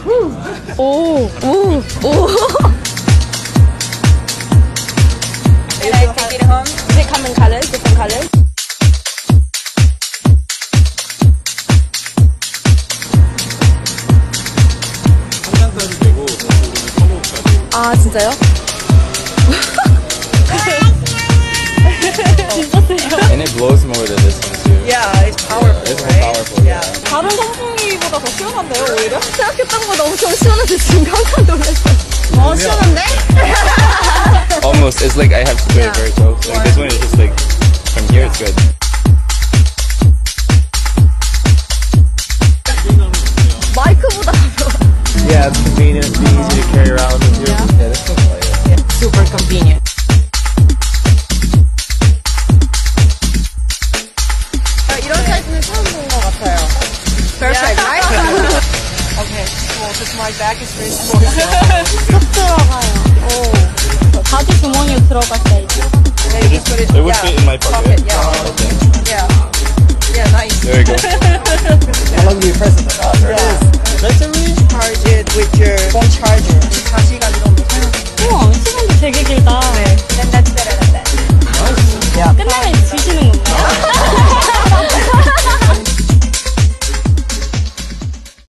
오. Can I take it home? Is it come in colors? Different colors? 한강까지 되고 오늘 서울까지. 아 진짜요? And it blows more than this one too. Yeah, it's powerful, It's more right? powerful. Yeah. 다른 선풍기보다 더 시원한데요 오히려? 생각했던 것보다 엄청 시원한데 지금 깜짝 놀랐어요. 시원한데? Almost. It's like I have to do it very close. Like this one is just like from here it's good. 마이크보다 Yeah, it's convenient, be easy to carry around with you. Yeah, this one's light. Super convenient. 이런 사이즈는 처음 본 것 같아요. Perfect, right? Okay, well, just my bag is very small. 쏙 들어가요. 오. 바지 주머니에 들어갈 사이즈. Maybe just put it, It would yeah, fit in my pocket. Yeah, yeah, yeah, nice. There we go. How long do you press it? There it is.